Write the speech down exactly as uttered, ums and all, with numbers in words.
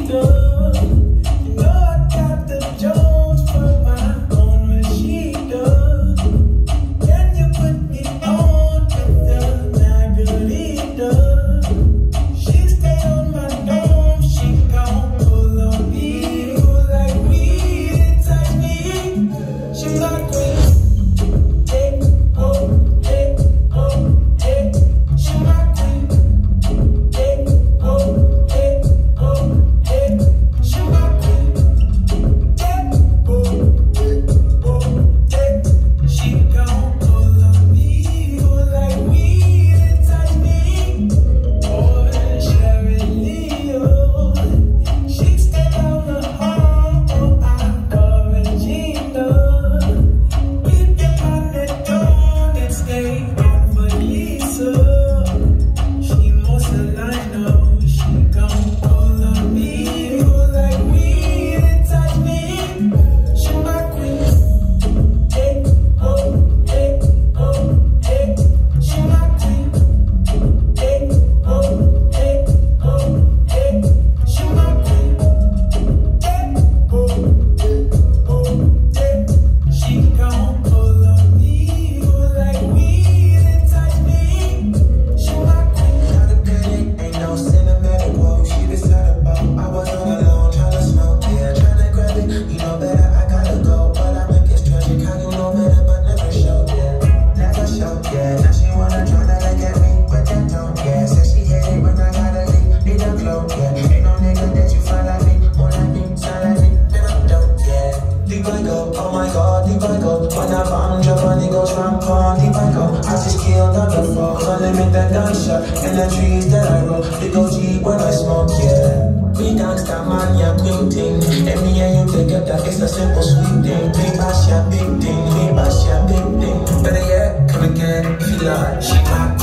that gunshot and the trees that I roll. They go deep when I smoke, yeah. We dance that man, yeah, queen thing. And me and you together, it's a simple sweet thing. Big bash, yeah, big thing. Big bash, yeah, big thing. Better yet, come again if you like. She